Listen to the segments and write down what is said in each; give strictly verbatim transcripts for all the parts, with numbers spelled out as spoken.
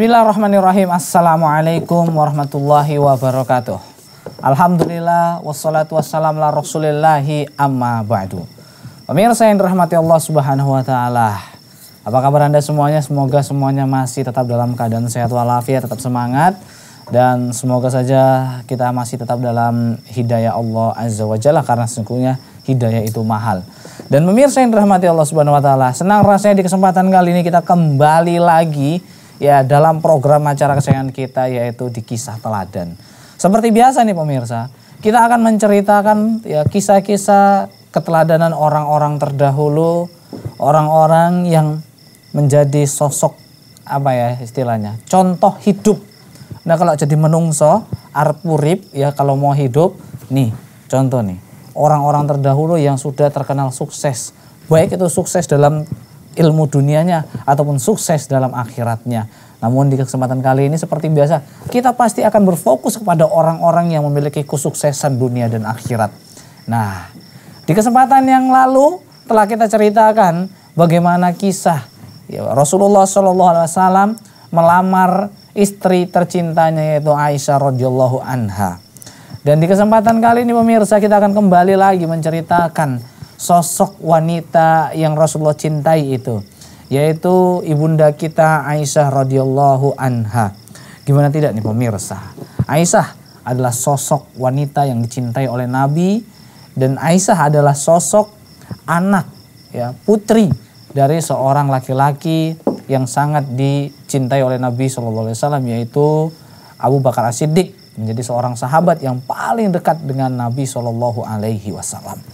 Bismillahirrahmanirrahim. Assalamualaikum warahmatullahi wabarakatuh. Alhamdulillah wassalatu wassalamu ala rasulillahi amma ba'du. Pemirsa yang dirahmati Allah subhanahu wa ta'ala, apa kabar Anda semuanya? Semoga semuanya masih tetap dalam keadaan sehat walafiat, tetap semangat. Dan semoga saja kita masih tetap dalam hidayah Allah azza wa jalla, karena sesungguhnya hidayah itu mahal. Dan pemirsa yang dirahmati Allah subhanahu wa ta'ala, senang rasanya di kesempatan kali ini kita kembali lagi ya dalam program acara kesayangan kita, yaitu di Kisah Teladan. Seperti biasa nih pemirsa, kita akan menceritakan ya kisah-kisah keteladanan orang-orang terdahulu, orang-orang yang menjadi sosok apa ya istilahnya, contoh hidup. Nah kalau jadi menungso, arep urip ya, kalau mau hidup, nih contoh nih, orang-orang terdahulu yang sudah terkenal sukses, baik itu sukses dalam ilmu dunianya ataupun sukses dalam akhiratnya. Namun di kesempatan kali ini seperti biasa, kita pasti akan berfokus kepada orang-orang yang memiliki kesuksesan dunia dan akhirat. Nah, di kesempatan yang lalu telah kita ceritakan bagaimana kisah ya, Rasulullah shallallahu alaihi wasallam melamar istri tercintanya, yaitu Aisyah radhiyallahu anha. Dan di kesempatan kali ini pemirsa, kita akan kembali lagi menceritakan sosok wanita yang Rasulullah cintai itu, yaitu ibunda kita Aisyah radhiyallahu anha. Gimana tidak nih pemirsa, Aisyah adalah sosok wanita yang dicintai oleh Nabi, dan Aisyah adalah sosok anak ya, putri dari seorang laki-laki yang sangat dicintai oleh Nabi shallallahu alaihi wasallam, yaitu Abu Bakar As-Siddiq, menjadi seorang sahabat yang paling dekat dengan Nabi shallallahu alaihi wasallam.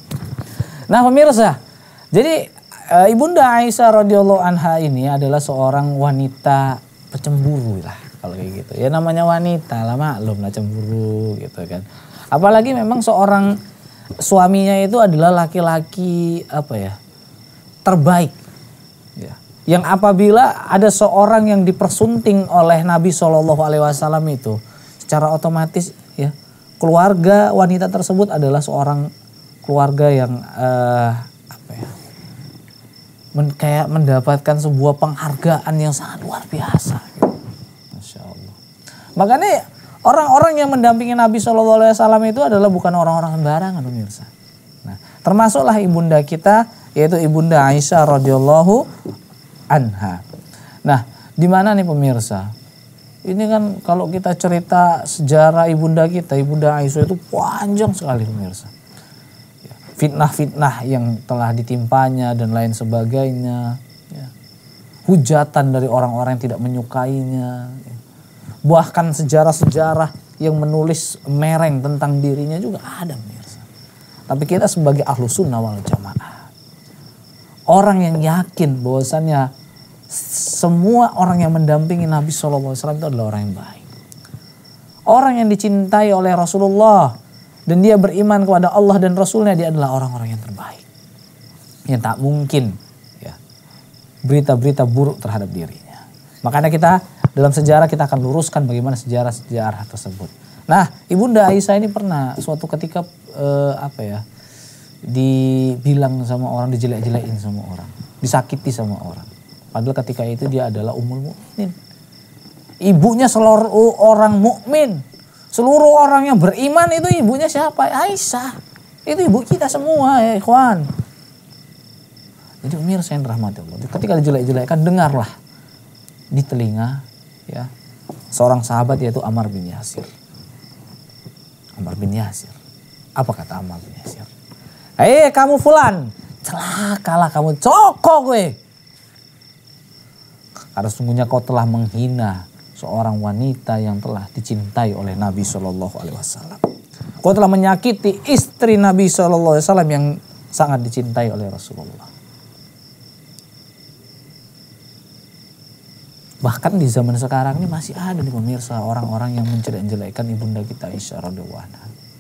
Nah pemirsa, jadi e, ibunda Aisyah radhiyallahu anha ini adalah seorang wanita pecemburu lah kalau kayak gitu. Ya namanya wanita lah, maklum lah cemburu gitu kan. Apalagi memang seorang suaminya itu adalah laki-laki apa ya, terbaik. Ya. Yang apabila ada seorang yang dipersunting oleh Nabi shallallahu alaihi wasallam itu, secara otomatis ya keluarga wanita tersebut adalah seorang keluarga yang uh, apa ya, men, kayak mendapatkan sebuah penghargaan yang sangat luar biasa. Masya Allah. Makanya orang-orang yang mendampingi Nabi shallallahu alaihi wasallam itu adalah bukan orang-orang sembarangan pemirsa. Nah, termasuklah ibunda kita, yaitu ibunda Aisyah radhiyallahu anha. Nah, di mana nih pemirsa? Ini kan kalau kita cerita sejarah ibunda kita, ibunda Aisyah itu panjang sekali pemirsa. Fitnah-fitnah yang telah ditimpanya dan lain sebagainya, ya. Hujatan dari orang-orang yang tidak menyukainya, ya. Bahkan sejarah-sejarah yang menulis mereng tentang dirinya juga ada pemirsa. Tapi kita sebagai ahlu sunnah wal jamaah, orang yang yakin bahwasannya semua orang yang mendampingi Nabi shallallahu alaihi wasallam itu adalah orang yang baik, orang yang dicintai oleh Rasulullah, dan dia beriman kepada Allah dan Rasulnya, dia adalah orang-orang yang terbaik, yang tak mungkin ya berita-berita buruk terhadap dirinya. Makanya kita dalam sejarah kita akan luruskan bagaimana sejarah-sejarah tersebut. Nah, ibunda Aisyah ini pernah suatu ketika eh, apa ya, dibilang sama orang, dijelek-jelekin sama orang, disakiti sama orang. Padahal ketika itu dia adalah ummul mukminin, ibunya seluruh orang mukmin. Seluruh orang yang beriman itu ibunya siapa? Aisyah. Itu ibu kita semua ya ikhwan. Jadi pemirsa yang dirahmati Allah, ketika dijelek-jelekkan, dengarlah di telinga ya seorang sahabat, yaitu Ammar bin Yasir. Ammar bin Yasir. Apa kata Ammar bin Yasir? Hei kamu fulan, celakalah kamu, cokok gue. Karena sungguhnya kau telah menghina seorang wanita yang telah dicintai oleh Nabi shallallahu alaihi wasallam. Kau telah menyakiti istri Nabi shallallahu alaihi wasallam yang sangat dicintai oleh Rasulullah. Bahkan di zaman sekarang ini masih ada nih pemirsa orang-orang yang menjelek-jelekkan ibunda kita Aisyah radhiyallahu anha.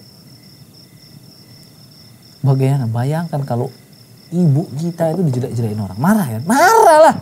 Bagaimana? Bayangkan kalau ibu kita itu dijelek-jelekin orang, marah ya? Marah lah.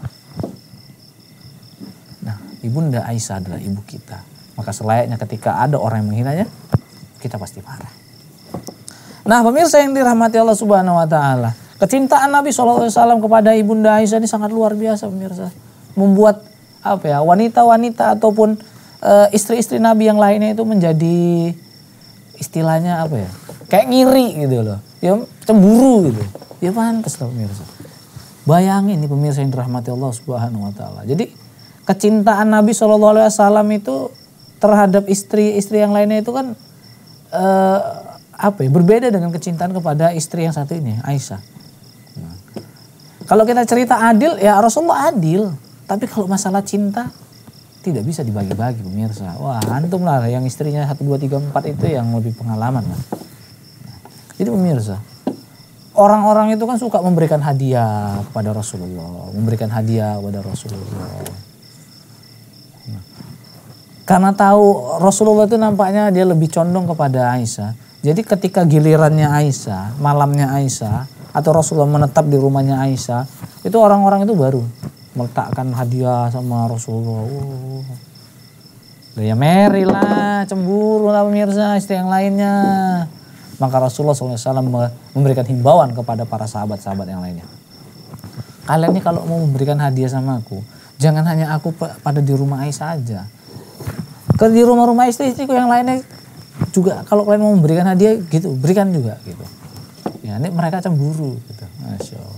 Ibunda Aisyah adalah ibu kita. Maka selayaknya ketika ada orang yang menghinanya, kita pasti marah. Nah pemirsa yang dirahmati Allah subhanahu wa ta'ala, kecintaan Nabi shallallahu alaihi wasallam kepada ibunda Aisyah ini sangat luar biasa pemirsa. Membuat apa ya, wanita-wanita ataupun uh, istri-istri Nabi yang lainnya itu menjadi istilahnya apa ya, kayak ngiri gitu loh, ya cemburu gitu. Ya pantas lah pemirsa. Bayangin nih pemirsa yang dirahmati Allah Subhanahu Wa Taala. Jadi kecintaan Nabi Shallallahu Alaihi Wasallam itu terhadap istri-istri yang lainnya itu kan uh, apa ya, berbeda dengan kecintaan kepada istri yang satu ini, Aisyah. Nah, kalau kita cerita adil, ya Rasulullah adil. Tapi kalau masalah cinta tidak bisa dibagi-bagi pemirsa. Wah antum lah yang istrinya satu, dua, tiga, empat itu yang lebih pengalaman lah. Nah, jadi pemirsa, orang-orang itu kan suka memberikan hadiah kepada Rasulullah. Memberikan hadiah kepada Rasulullah. Nah, karena tahu Rasulullah itu nampaknya dia lebih condong kepada Aisyah. Jadi ketika gilirannya Aisyah, malamnya Aisyah, atau Rasulullah menetap di rumahnya Aisyah, itu orang-orang itu baru meletakkan hadiah sama Rasulullah. Oh. Ya meri lah, cemburu lah pemirsa istri yang lainnya. Maka Rasulullah shallallahu alaihi wasallam memberikan himbauan kepada para sahabat-sahabat yang lainnya. Kalian ini kalau mau memberikan hadiah sama aku, jangan hanya aku pada di rumah Aisyah aja. Ke di rumah-rumah istri-istriku yang lainnya juga kalau kalian mau memberikan hadiah gitu, berikan juga gitu. Ya ini mereka cemburu gitu. Masya Allah.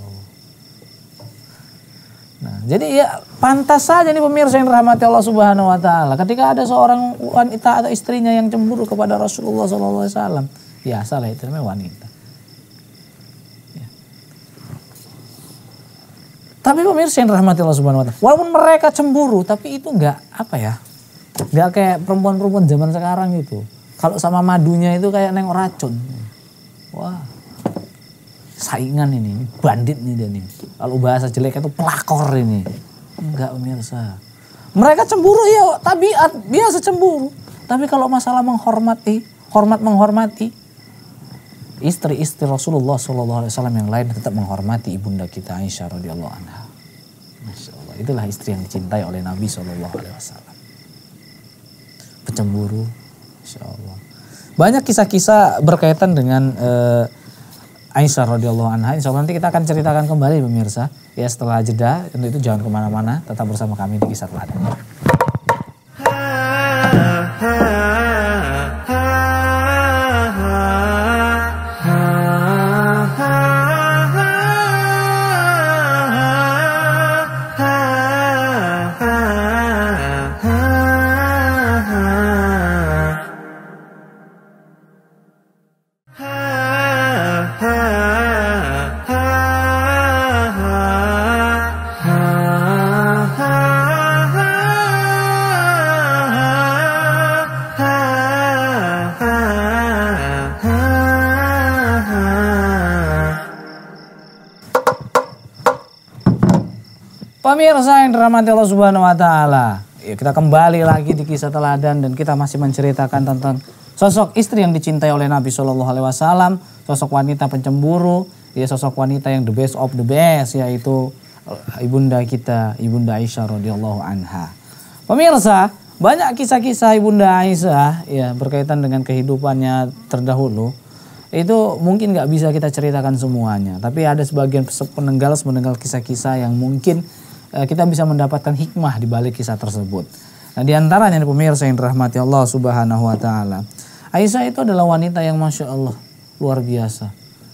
Nah, jadi ya pantas saja nih pemirsa yang dirahmati Allah Subhanahu Wa Taala. Ketika ada seorang wanita atau istrinya yang cemburu kepada Rasulullah Shallallahu Alaihi Wasallam, ya salah itu namanya wanita. Ya. Tapi pemirsa yang dirahmati Allah Subhanahu Wa Taala, walaupun mereka cemburu, tapi itu nggak apa ya, nggak kayak perempuan-perempuan zaman sekarang itu. Kalau sama madunya itu kayak nengok racun. Wah. Saingan ini, bandit nih dia nih. Kalau bahasa jelek itu pelakor ini. Enggak pemirsa. Mereka cemburu ya tabiat, biasa cemburu. Tapi kalau masalah menghormati, hormat menghormati, istri-istri Rasulullah Shallallahu Alaihi Wasallam yang lain tetap menghormati ibunda kita Aisyah radhiyallahu anha. Masya Allah, itulah istri yang dicintai oleh Nabi Shallallahu Alaihi Wasallam. Pecemburu, Masya Allah. Banyak kisah-kisah berkaitan dengan uh, Aisyah radhiyallahu anha. Insya Allah nanti kita akan ceritakan kembali pemirsa. Ya setelah jeda, untuk itu jangan kemana-mana. Tetap bersama kami di Kisah Teladan. Pemirsa yang dirahmati Allah Subhanahu Wa Taala, ya, kita kembali lagi di Kisah Teladan dan kita masih menceritakan tentang sosok istri yang dicintai oleh Nabi Shallallahu Alaihi Wasallam, sosok wanita pencemburu, ya sosok wanita yang the best of the best, yaitu ibunda kita, ibunda Aisyah radhiyallahu anha. Pemirsa, banyak kisah-kisah ibunda Aisyah ya berkaitan dengan kehidupannya terdahulu. Itu mungkin nggak bisa kita ceritakan semuanya, tapi ada sebagian penenggal-penenggal kisah-kisah yang mungkin kita bisa mendapatkan hikmah di balik kisah tersebut. Nah, di antaranya pemirsa yang dirahmati Allah Subhanahu Wa Taala, Aisyah itu adalah wanita yang masya Allah luar biasa.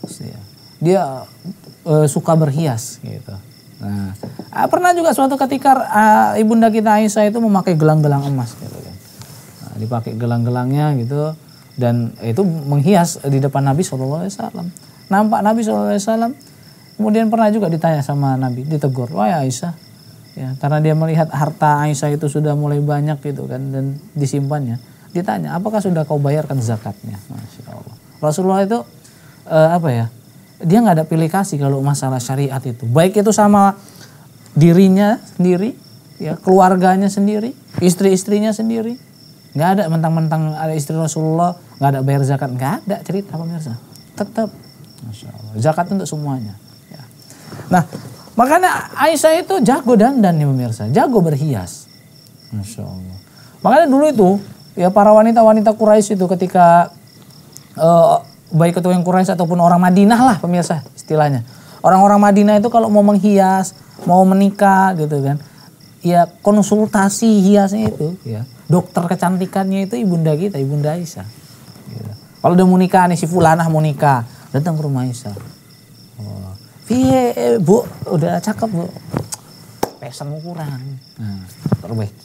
Dia uh, suka berhias gitu. Nah, pernah juga suatu ketika uh, ibunda kita Aisyah itu memakai gelang-gelang emas gitu kan. Nah, dipakai gelang-gelangnya gitu dan itu menghias di depan Nabi Shallallahu Alaihi Wasallam. Nampak Nabi Shallallahu Alaihi Wasallam. Kemudian pernah juga ditanya sama Nabi, ditegur, wahai Aisyah, ya karena dia melihat harta Aisyah itu sudah mulai banyak gitu kan dan disimpannya. Ditanya, apakah sudah kau bayarkan zakatnya? Masya Allah. Rasulullah itu uh, apa ya? Dia nggak ada pilih kasih kalau masalah syariat itu. Baik itu sama dirinya sendiri, ya keluarganya sendiri, istri-istrinya sendiri. Nggak ada mentang-mentang ada istri Rasulullah nggak ada bayar zakat, nggak ada cerita pemirsa. Tetap, Masya Allah. Zakat untuk semuanya. Nah, makanya Aisyah itu jago dandan nih pemirsa, jago berhias. Masya Allah. Makanya dulu itu, ya para wanita-wanita Quraisy itu ketika, uh, baik itu yang Quraisy ataupun orang Madinah lah pemirsa istilahnya. Orang-orang Madinah itu kalau mau menghias, mau menikah gitu kan, ya konsultasi hiasnya itu, ya dokter kecantikannya itu ibunda kita, ibunda Aisyah. Gitu. Kalau udah mau nikah nih si fulanah mau nikah, datang ke rumah Aisyah. Oh, Piye, Bu, udah cakep Bu. Pesanmu kurang. Nah, perbaiki.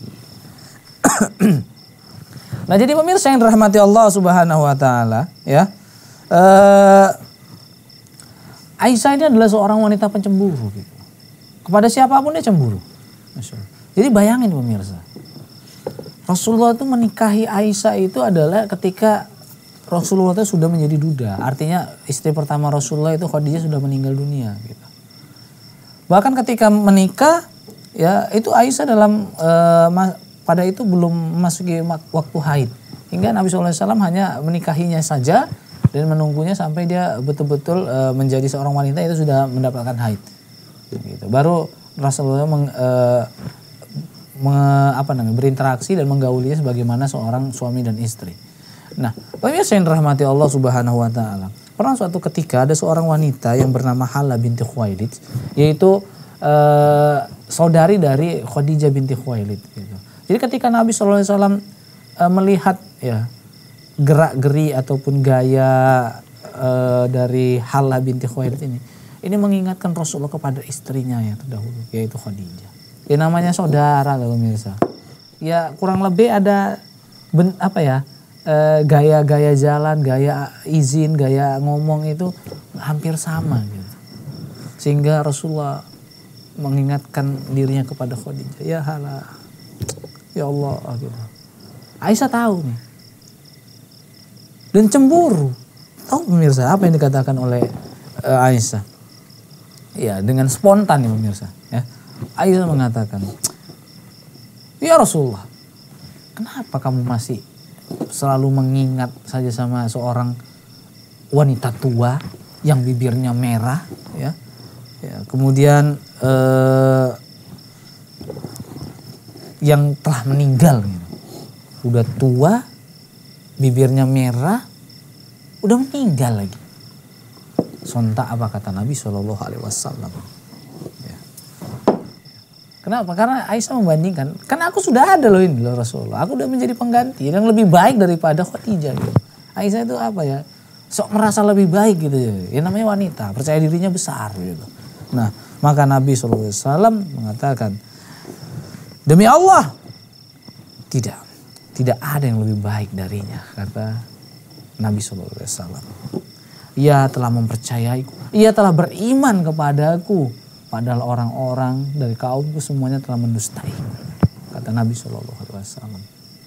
Nah, jadi pemirsa yang dirahmati Allah Subhanahu wa taala, ya. Uh, Aisyah ini adalah seorang wanita pencemburu gitu. Kepada siapapun dia cemburu. Jadi bayangin pemirsa. Rasulullah itu menikahi Aisyah itu adalah ketika Rasulullah itu sudah menjadi duda. Artinya istri pertama Rasulullah itu Khadijah sudah meninggal dunia gitu. Bahkan ketika menikah ya itu Aisyah dalam uh, pada itu belum memasuki waktu haid. Hingga Nabi shallallahu alaihi wasallam hanya menikahinya saja dan menunggunya sampai dia betul-betul uh, menjadi seorang wanita itu sudah mendapatkan haid. Gitu. Baru Rasulullah meng, uh, me, apa namanya, berinteraksi dan menggaulinya sebagaimana seorang suami dan istri. Nah, pemirsa yang dirahmati Allah Subhanahu wa taala. Pernah suatu ketika ada seorang wanita yang bernama Hala binti Khuwailid, yaitu uh, saudari dari Khadijah binti Khuwailid gitu. Jadi ketika Nabi shallallahu alaihi wasallam uh, melihat ya gerak-geri ataupun gaya uh, dari Hala binti Khuwailid ini, ini mengingatkan Rasulullah kepada istrinya yang terdahulu, yaitu Khadijah. Ya namanya saudara loh pemirsa. Ya kurang lebih ada ben, apa ya uh, gaya-gaya jalan, gaya izin, gaya ngomong itu hampir sama gitu. Sehingga Rasulullah mengingatkan dirinya kepada Khadijah. Ya Hala, ya Allah gitu. Aisyah tahu nih. Dan cemburu. Tahu pemirsa apa yang dikatakan oleh uh, Aisyah? Ya dengan spontan nih pemirsa. Ya. Aisyah mengatakan, ya Rasulullah, kenapa kamu masih selalu mengingat saja sama seorang wanita tua yang bibirnya merah, ya, ya kemudian uh, yang telah meninggal, gitu. Udah tua, bibirnya merah, udah meninggal lagi. Sontak apa kata Nabi shallallahu alaihi wasallam. Ya. Kenapa? Karena Aisyah membandingkan, kan aku sudah ada loh ini loh Rasulullah. Aku udah menjadi pengganti yang lebih baik daripada Khadijah. Gitu. Aisyah itu apa ya? Sok merasa lebih baik gitu. Ya namanya wanita, percaya dirinya besar gitu. Nah, maka Nabi shallallahu alaihi wasallam mengatakan, demi Allah, tidak. Tidak ada yang lebih baik darinya, kata Nabi shallallahu alaihi wasallam. Ia telah mempercayaiku, ia telah beriman kepadaku, padahal orang-orang dari kaumku semuanya telah mendustai, kata Nabi shallallahu alaihi wasallam.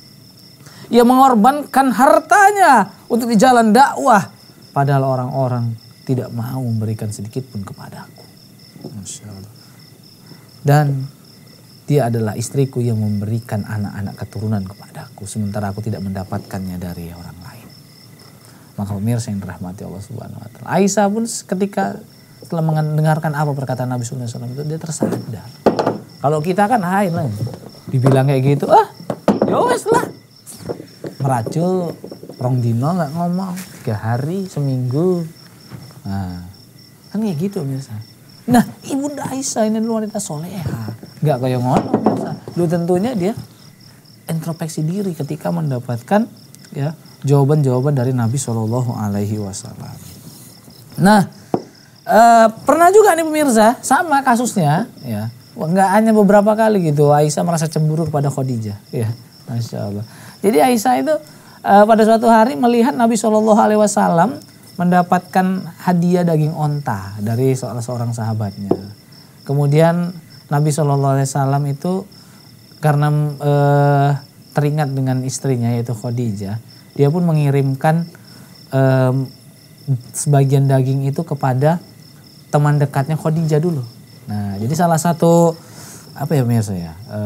Ia mengorbankan hartanya untuk di jalan dakwah, padahal orang-orang tidak mau memberikan sedikit pun kepadaku. Masya Allah. Dan dia adalah istriku yang memberikan anak-anak keturunan kepadaku, sementara aku tidak mendapatkannya dari orang lain. Maka pemirsa yang dirahmati Allah Subhanahu wa taala, Aisyah pun ketika setelah mendengarkan apa perkataan Nabi shallallahu alaihi wasallam itu, dia tersadar. Kalau kita kan hain lah, dibilang kayak gitu, ah, ya wes lah. Meracul, rong dino nggak ngomong, tiga hari, seminggu, nah, kan kayak gitu pemirsa. Nah, ibunda Aisyah ini adalah wanita soleha. Gak kayak ngono biasa. Dulu tentunya dia introspeksi diri ketika mendapatkan ya jawaban-jawaban dari Nabi shallallahu alaihi wasallam. Nah, eh, pernah juga nih pemirsa, sama kasusnya ya. Nggak hanya beberapa kali gitu Aisyah merasa cemburu kepada Khadijah. Ya, Masya Allah. Jadi Aisyah itu eh, pada suatu hari melihat Nabi shallallahu alaihi wasallam mendapatkan hadiah daging onta dari seorang seorang sahabatnya. Kemudian Nabi shallallahu alaihi wasallam itu karena e, teringat dengan istrinya yaitu Khadijah, dia pun mengirimkan e, sebagian daging itu kepada teman dekatnya Khadijah dulu. Nah, jadi salah satu apa ya pemirsa ya, e,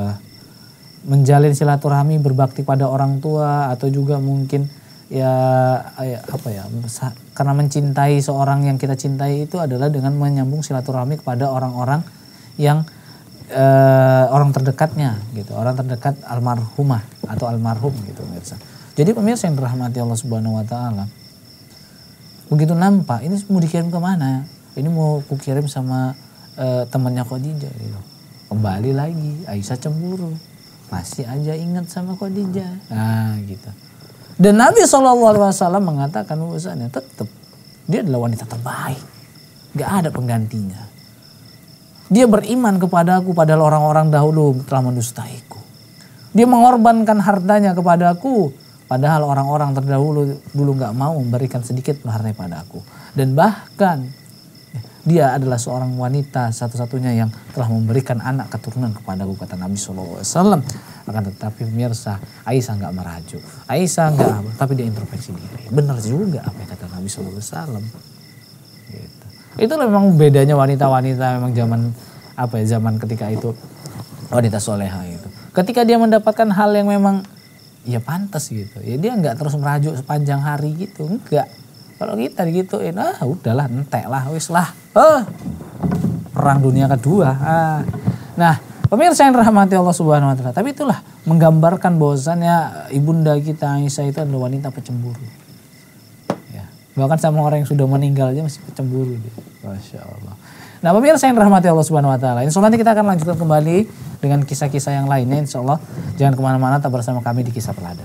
menjalin silaturahmi, berbakti pada orang tua, atau juga mungkin ya, ya apa ya, karena mencintai seorang yang kita cintai itu adalah dengan menyambung silaturahmi kepada orang-orang yang uh, orang terdekatnya gitu, orang terdekat almarhumah atau almarhum gitu pemirsa. Jadi pemirsa yang dirahmati Allah Subhanahu wa taala, begitu nampak ini mau dikirim kemana? Ini mau kukirim sama uh, temannya Khadijah gitu. Kembali lagi, Aisyah cemburu. Masih aja ingat sama Khadijah. Nah gitu. Dan Nabi shallallahu alaihi wasallam mengatakan bahwasanya tetap dia adalah wanita terbaik. Gak ada penggantinya. Dia beriman kepadaku padahal orang-orang dahulu telah mendustaiku. Dia mengorbankan hartanya kepadaku padahal orang-orang terdahulu dulu gak mau memberikan sedikit pun hartanya padaku. Dan bahkan dia adalah seorang wanita satu-satunya yang telah memberikan anak keturunan kepadaku, kata Nabi shallallahu alaihi wasallam. Akan tetapi pemirsa, Aisyah nggak merajuk, Aisyah nggak apa, tapi dia introspeksi diri. Benar juga apa yang kata Nabi shallallahu alaihi wasallam. Gitu. Itu memang bedanya wanita-wanita memang zaman apa ya zaman ketika itu wanita soleha itu. Ketika dia mendapatkan hal yang memang ya pantas gitu, ya dia nggak terus merajuk sepanjang hari gitu, enggak. Kalau kita digituin, ah udahlah entek lah, wis lah. Oh, perang dunia kedua. Ah. Nah, pemirsa yang dirahmati Allah Subhanahu wa taala. Tapi itulah menggambarkan bahwasannya ibunda kita Aisyah itu adalah wanita pecemburu. Ya, bahkan sama orang yang sudah meninggal aja masih pecemburu dia. Masya Allah. Nah, pemirsa yang dirahmati Allah Subhanahu wa taala. Insya Allah nanti kita akan lanjutkan kembali dengan kisah-kisah yang lainnya. Insya Allah jangan kemana-mana, tetap bersama kami di Kisah Teladan.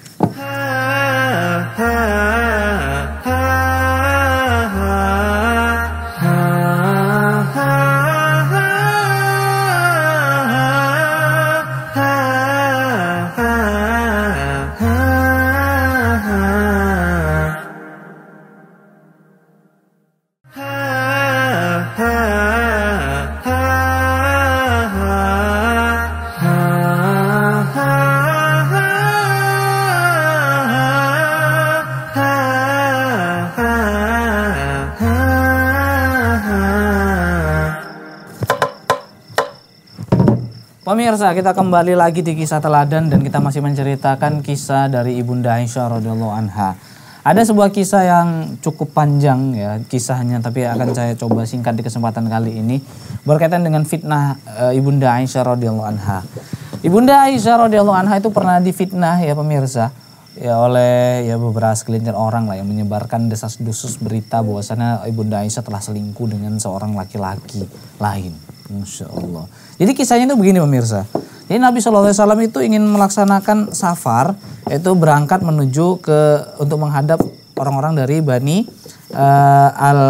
Pemirsa, kita kembali lagi di Kisah Teladan dan kita masih menceritakan kisah dari Ibunda Aisyah radhiyallahu anha. Ada sebuah kisah yang cukup panjang ya kisahnya, tapi akan saya coba singkat di kesempatan kali ini berkaitan dengan fitnah e, Ibunda Aisyah radhiyallahu anha. Ibunda Aisyah radhiyallahu anha itu pernah difitnah ya pemirsa ya oleh ya beberapa segelintir orang lah yang menyebarkan desas-desus berita bahwasanya Ibunda Aisyah telah selingkuh dengan seorang laki-laki lain. Masya Allah. Jadi kisahnya itu begini pemirsa. Jadi Nabi shallallahu alaihi wasallam itu ingin melaksanakan safar, yaitu berangkat menuju ke untuk menghadap orang-orang dari Bani uh, Al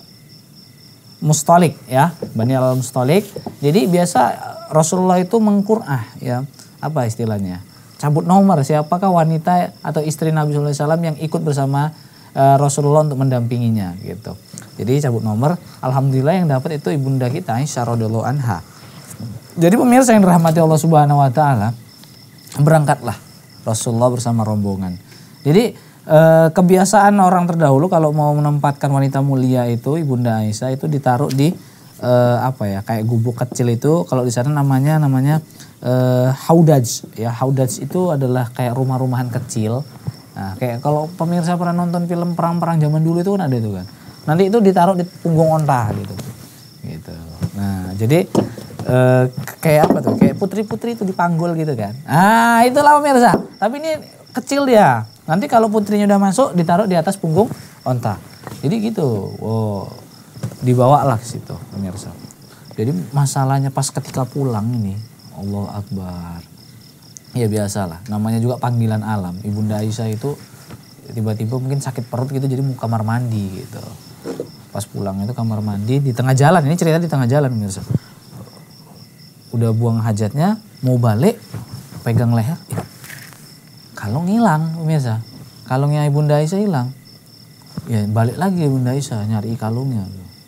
Mustalik ya, Bani Al Mustalik. Jadi biasa Rasulullah itu mengqur'ah ya, apa istilahnya? Cabut nomor siapakah wanita atau istri Nabi shallallahu alaihi wasallam yang ikut bersama uh, Rasulullah untuk mendampinginya gitu. Jadi cabut nomor, alhamdulillah yang dapat itu ibunda kita Aisyah radhiyallahu anha. Jadi pemirsa yang dirahmati Allah Subhanahu wa taala, berangkatlah Rasulullah bersama rombongan. Jadi eh, kebiasaan orang terdahulu kalau mau menempatkan wanita mulia itu ibunda Aisyah itu ditaruh di eh, apa ya kayak gubuk kecil itu, kalau di sana namanya namanya eh, haudaj ya. Haudaj itu adalah kayak rumah-rumahan kecil. Nah, kayak kalau pemirsa pernah nonton film perang-perang zaman dulu itu kan ada itu kan. Nanti itu ditaruh di punggung onta gitu. Gitu. Nah, jadi e, kayak apa tuh? Kayak putri-putri itu dipanggul gitu kan. Ah, itulah pemirsa. Tapi ini kecil dia. Nanti kalau putrinya udah masuk ditaruh di atas punggung onta. Jadi gitu. Wow. Dibawalah ke situ pemirsa. Jadi masalahnya pas ketika pulang ini, Allahu Akbar. Ya biasalah, namanya juga panggilan alam. Ibunda Aisyah itu tiba-tiba mungkin sakit perut gitu jadi mau kamar mandi gitu. Pas pulang itu kamar mandi di tengah jalan, ini cerita di tengah jalan pemirsa. Udah buang hajatnya, mau balik, pegang leher, eh, kalung hilang pemirsa. Kalungnya Ibunda Aisyah hilang. Ya balik lagi Ibunda Aisyah nyari kalungnya.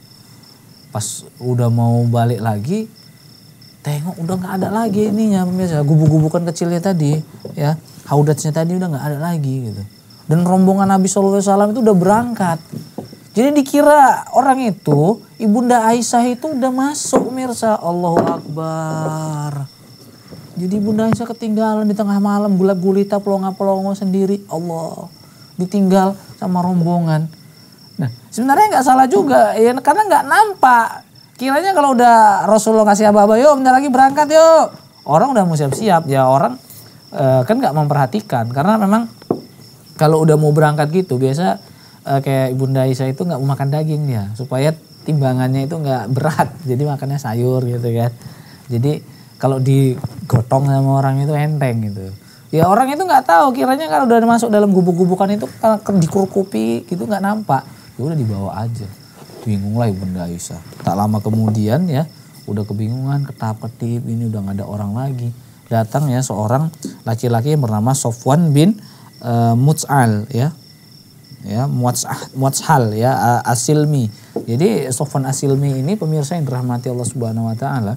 Pas udah mau balik lagi, tengok udah nggak ada lagi ininya pemirsa. Gubuk-gubukan kecilnya tadi, ya haudatnya tadi udah nggak ada lagi gitu. Dan rombongan Nabi shallallahu alaihi wasallam itu udah berangkat. Jadi dikira orang itu, Ibunda Aisyah itu udah masuk pemirsa. Allahu Akbar. Jadi Ibunda Aisyah ketinggalan di tengah malam, gulap gulita pelongo-pelongo sendiri. Allah, ditinggal sama rombongan. Nah sebenarnya nggak salah juga, ya karena nggak nampak. Kiranya kalau udah Rasulullah kasih aba-aba, yuk bentar lagi berangkat yuk. Orang udah mau siap-siap, ya orang e, kan nggak memperhatikan. Karena memang kalau udah mau berangkat gitu biasa e, kayak Ibunda Aisyah itu nggak mau makan daging dia supaya timbangannya itu nggak berat, jadi makannya sayur gitu kan. Jadi kalau digotong sama orang itu enteng gitu. Ya orang itu nggak tahu, kiranya kalau udah masuk dalam gubuk-gubukan itu kalau dikurukupi gitu nggak nampak. Ya udah dibawa aja. Bingung lah Ibunda Aisyah. Tak lama kemudian ya udah kebingungan, ketap-ketip, ini udah nggak ada orang lagi. Datang ya seorang laki-laki yang bernama Sofwan bin uh, Muts'al ya. Ya, Muatshal ya, Asilmi. Jadi Sofwan Asilmi ini pemirsa yang dirahmati Allah Subhanahu wa taala.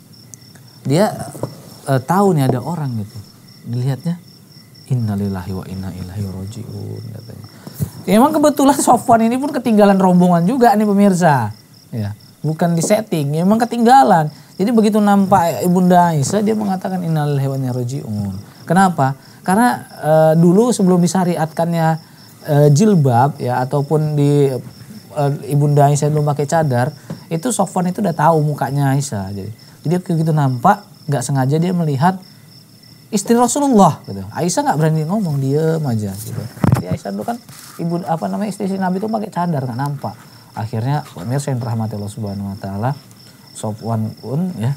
Dia e, tahu nih ada orang gitu. Dilihatnya innalillahi wa inna ilaihi rajiun katanya. Ya, emang kebetulan Sofwan ini pun ketinggalan rombongan juga nih pemirsa. Ya, bukan di setting, ya, emang ketinggalan. Jadi begitu nampak Ibunda Aisyah dia mengatakan innalillahi wa inna ilaihi rajiun. Kenapa? Karena e, dulu sebelum disyariatkannya Uh, jilbab ya ataupun di uh, Ibunda Aisyah belum pakai cadar, itu Sofwan itu udah tahu mukanya Aisyah. Jadi jadi begitu nampak nggak sengaja dia melihat istri Rasulullah gitu. Aisyah nggak berani ngomong, diem aja gitu. Jadi Aisyah dulu kan ibu apa namanya istri Nabi itu pakai cadar nggak nampak. Akhirnya pemirsa yang dirahmati Allah Subhanahu wa taala, Sofwan pun ya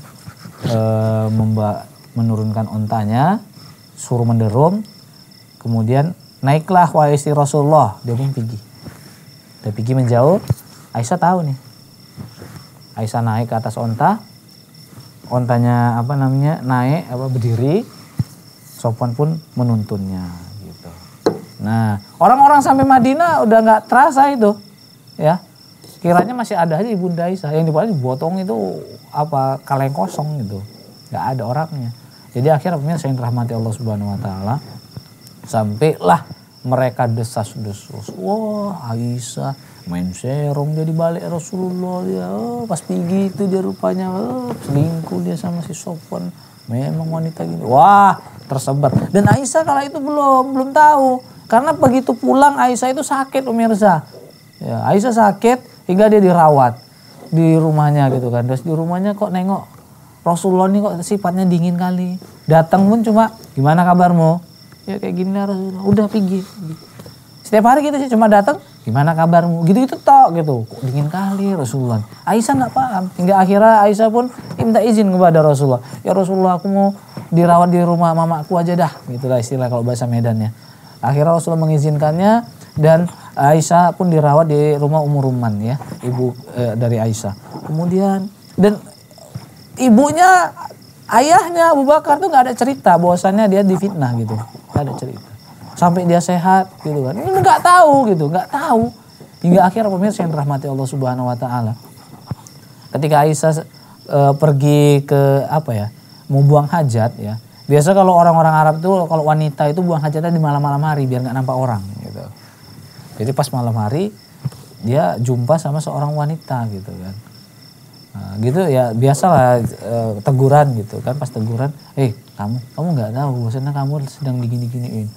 uh, memba menurunkan ontanya, suruh menderum, kemudian naiklah wahai istri Rasulullah, dia pun pergi. Dia pergi menjauh, Aisyah tahu nih. Aisyah naik ke atas onta, ontanya apa namanya naik apa berdiri, Sofwan pun menuntunnya gitu. Nah orang-orang sampai Madinah udah nggak terasa itu, ya kiranya masih ada aja Ibunda Aisyah yang dipaling dibotong itu apa kaleng kosong gitu, nggak ada orangnya. Jadi akhirnya pemirsa yang dirahmati Allah Subhanahu Wa Taala, sampailah mereka desas-desus. Wah Aisyah main serong dia dibalik Rasulullah dia. Oh, pas pergi itu dia rupanya oh, selingkuh dia sama si Sofwan. Memang wanita gini. Wah tersebar. Dan Aisyah kala itu belum belum tahu. Karena begitu pulang Aisyah itu sakit pemirsa. Ya, Aisyah sakit hingga dia dirawat di rumahnya gitu kan. Terus di rumahnya kok nengok Rasulullah ini kok sifatnya dingin kali. Datang pun cuma gimana kabarmu? Ya kayak gini lah Rasulullah, udah pergi. Setiap hari kita sih cuma datang, gimana kabarmu? Gitu-gitu tok gitu. Kok dingin kali Rasulullah. Aisyah nggak paham. Hingga akhirnya Aisyah pun minta izin kepada Rasulullah. Ya Rasulullah aku mau dirawat di rumah mamaku aja dah. Gitulah istilah kalau bahasa Medannya. Akhirnya Rasulullah mengizinkannya dan Aisyah pun dirawat di rumah Ummu Rumman ya, ibu eh, dari Aisyah. Kemudian dan ibunya ayahnya Abu Bakar tuh nggak ada cerita bahwasannya dia difitnah gitu. Gak ada cerita sampai dia sehat gitu kan, ini nggak tahu gitu, nggak tahu hingga akhirnya pemirsa yang dirahmati Allah Subhanahu Wa Taala, ketika Aisyah e, pergi ke apa ya mau buang hajat ya, biasa kalau orang-orang Arab tuh kalau wanita itu buang hajatnya di malam-malam hari biar nggak nampak orang gitu. Jadi pas malam hari dia jumpa sama seorang wanita gitu kan. Nah, gitu ya biasalah e, teguran gitu kan, pas teguran, eh kamu kamu nggak tahu bahwasanya kamu sedang digini-giniin.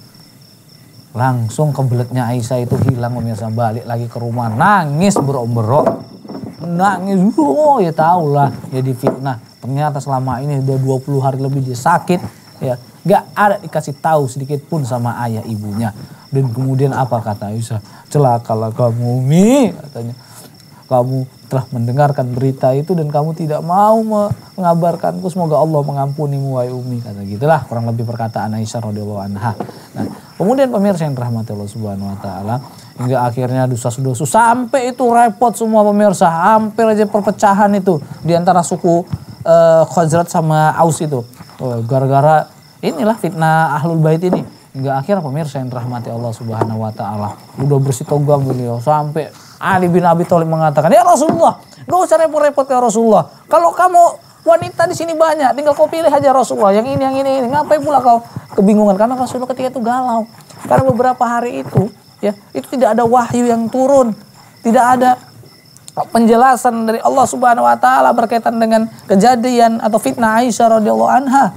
Langsung kebeletnya Aisyah itu hilang pemirsa, balik lagi ke rumah nangis berok-berok, nangis, oh ya tahu lah ya difitnah. Ternyata selama ini udah dua puluh hari lebih dia sakit ya, nggak ada dikasih tahu sedikit pun sama ayah ibunya. Dan kemudian apa kata Aisyah, celakalah kamu Mi katanya, kamu telah mendengarkan berita itu dan kamu tidak mau mengabarkanku, semoga Allah mengampunimu wahai Umi, kata gitulah kurang lebih perkataan Aisyah radhiyallahu anha. Nah, kemudian pemirsa yang dirahmati Allah Subhanahu Wa Taala, hingga akhirnya desas-desus sampai itu repot semua pemirsa, hampir aja perpecahan itu di antara suku uh, Khazraj sama Aus itu, oh, gara-gara inilah fitnah Ahlul Bait ini. Hingga akhirnya pemirsa yang dirahmati Allah Subhanahu Wa Taala, udah bersitegang beliau sampai Ali bin Abi Thalib mengatakan, ya Rasulullah, gak usah repot-repot ya Rasulullah. Kalau kamu wanita di sini banyak, tinggal kau pilih aja Rasulullah. Yang ini, yang ini, ini. Ngapain pula kau kebingungan? Karena Rasulullah ketika itu galau. Karena beberapa hari itu, ya itu tidak ada wahyu yang turun, tidak ada penjelasan dari Allah Subhanahu Wa Taala berkaitan dengan kejadian atau fitnah Aisyah radhiyallahu anha.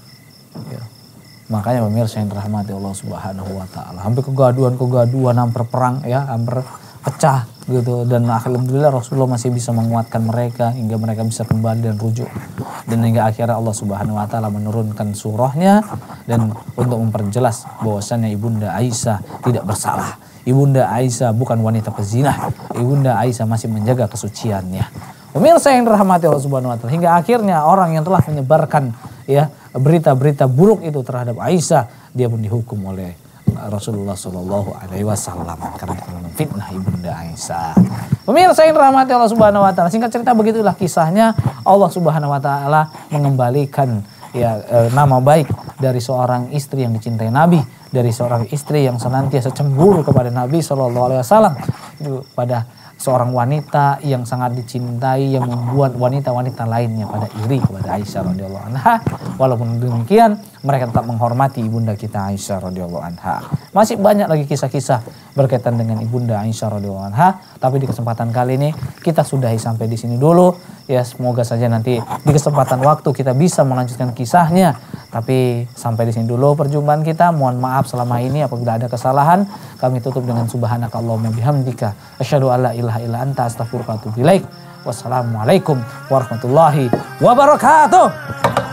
Ya. Makanya pemirsa yang dirahmati Allah Subhanahu Wa Taala, hampir kegaduhan-kegaduhan, hampir perang, ya, hampir pecah gitu, dan alhamdulillah Rasulullah masih bisa menguatkan mereka hingga mereka bisa kembali dan rujuk, dan hingga akhirnya Allah Subhanahu Wa Taala menurunkan surahnya dan untuk memperjelas bahwasannya Ibunda Aisyah tidak bersalah. Ibunda Aisyah bukan wanita pezina, Ibunda Aisyah masih menjaga kesuciannya. Pemirsa yang dirahmati Allah Subhanahu wa taala, hingga akhirnya orang yang telah menyebarkan ya berita-berita buruk itu terhadap Aisyah, dia pun dihukum oleh Rasulullah Shallallahu Alaihi Wasallam karena fitnah ibunda Aisyah. Pemirsa yang dirahmati Allah Subhanahu Wa Taala, singkat cerita begitulah kisahnya. Allah Subhanahu Wa Taala mengembalikan ya e, nama baik dari seorang istri yang dicintai Nabi, dari seorang istri yang senantiasa cemburu kepada Nabi Shallallahu Alaihi Wasallam, itu pada seorang wanita yang sangat dicintai, yang membuat wanita-wanita lainnya pada iri kepada Aisyah radhiyallahu anha. Walaupun demikian, mereka tetap menghormati ibunda kita Aisyah radhiyallahu anha. Masih banyak lagi kisah-kisah berkaitan dengan ibunda Aisyah radhiyallahu anha, tapi di kesempatan kali ini kita sudahi sampai di sini dulu. Ya, semoga saja nanti di kesempatan waktu kita bisa melanjutkan kisahnya. Tapi sampai di sini dulu perjumpaan kita. Mohon maaf selama ini apabila ada kesalahan. Kami tutup dengan subhanakallahumma bihamdika asyhadu alla ilaha illa anta astaghfiruka wa atubu ilaik. Wassalamualaikum warahmatullahi wabarakatuh.